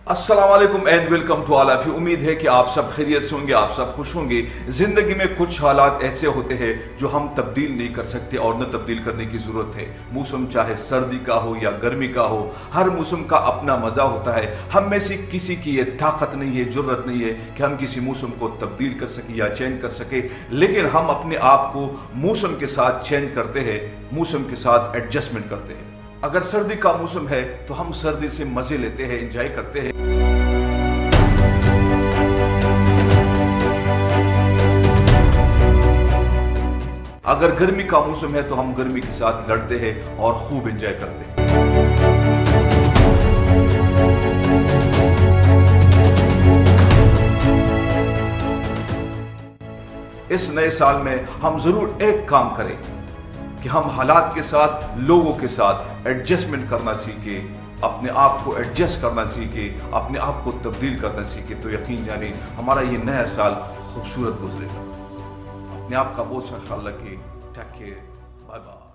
अस्सलाम वालेकुम and welcome to all of you. उम्मीद है कि आप सब खैरियत से होंगे, आप सब खुश होंगे। ज़िंदगी में कुछ हालात ऐसे होते हैं जो हम तब्दील नहीं कर सकते और न तब्दील करने की ज़रूरत है। मौसम चाहे सर्दी का हो या गर्मी का हो, हर मौसम का अपना मज़ा होता है। हम में से किसी की ये ताकत नहीं है, ज़रूरत नहीं है कि हम किसी मौसम को तब्दील कर सकें या चेंज कर सकें, लेकिन हम अपने आप को मौसम के साथ चेंज करते हैं, मौसम के साथ एडजस्टमेंट करते हैं। अगर सर्दी का मौसम है तो हम सर्दी से मज़े लेते हैं, एंजॉय करते हैं। अगर गर्मी का मौसम है तो हम गर्मी के साथ लड़ते हैं और खूब एंजॉय करते हैं। इस नए साल में हम जरूर एक काम करें कि हम हालात के साथ, लोगों के साथ एडजस्टमेंट करना सीखे, अपने आप को एडजस्ट करना सीखे, अपने आप को तब्दील करना सीखे, तो यकीन जाने हमारा ये नया साल खूबसूरत गुजरेगा। अपने आप का बहुत सा ख्याल रखें। Take care, bye bye.